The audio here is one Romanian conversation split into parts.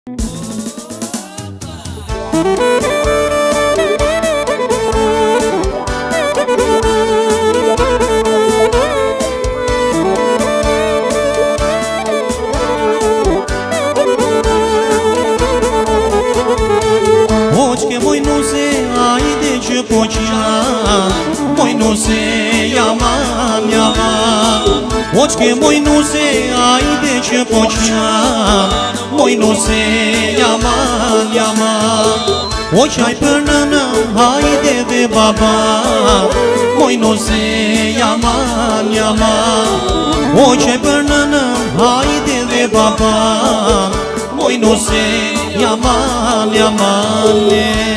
Oczkie mój nuse, a idę cię pocia, mój nuse, yaman, yaman. Oczkie mój nuse, a idę cię pocia, mój nuse, yaman, yaman. Oczaj pernana, haide de baba, mój nuse, yaman, yaman. Oczaj pernana, haide de baba, mój nuse, yaman, yaman.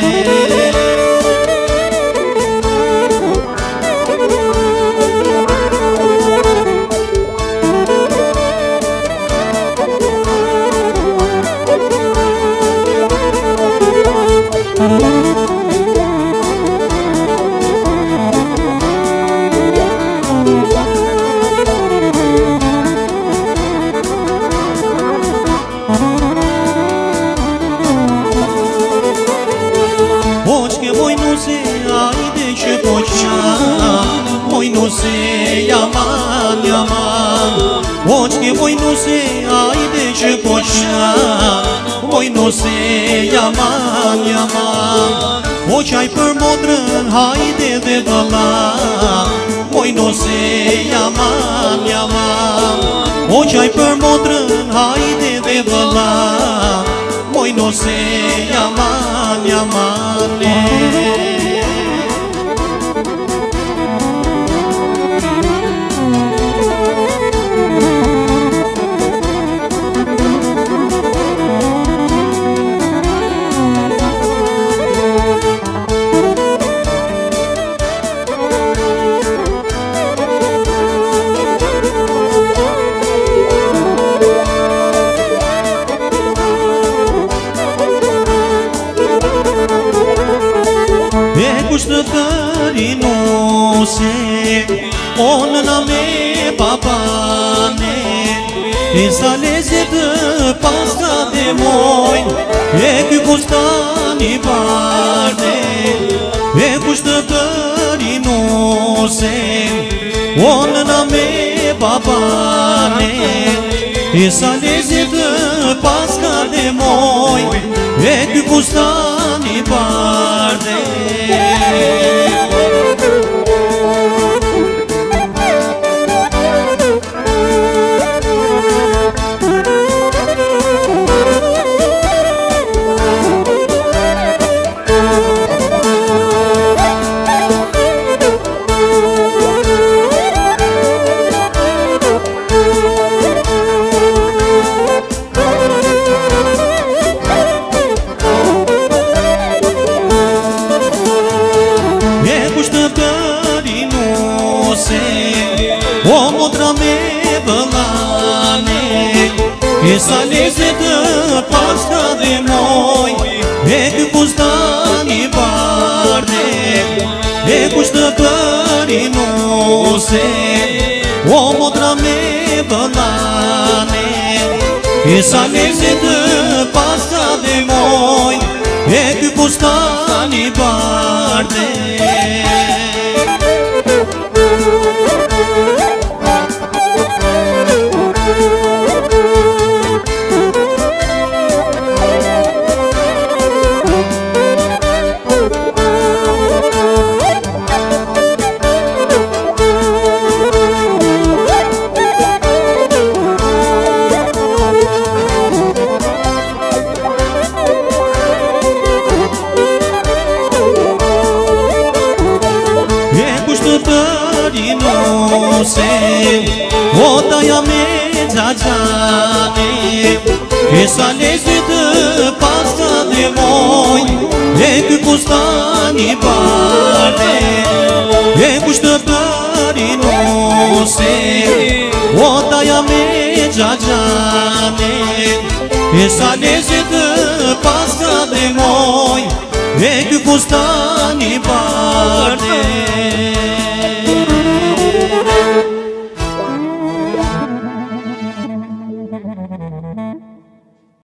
Oczkie mój nuse, a idę cię pocia, mój nuse, yaman, yaman. Oczkie mój nuse, a idę cię pocia, mój nuse, yaman, yaman. Oczaj për modrën, haide dhe valla, mój nuse, yaman, yaman. Oczaj për modrën, haide dhe valla, mój nuse, yaman, yaman. Kushtëtëri nuse, onë na me babane, e sa lezit paska dhe mojnë, e ky kustani barne. E kushtëtëri nuse, onë na me babane, e sa lezit paska dhe mojnë, e ky kustani barne. O modra me vëllane, e sa lezet paska dhe moj, e ky kustani barne. E kushtëtëri nuse, o modra me vëllane, e sa lezet paska dhe moj, e ky kustani barne. Ota ja me gjajane, e sa lezit paska dhe moj, e ky kustani barne. E kushtëtëri nuse, ota ja me gjajane, e sa lezit paska dhe moj, e ky kustani barne.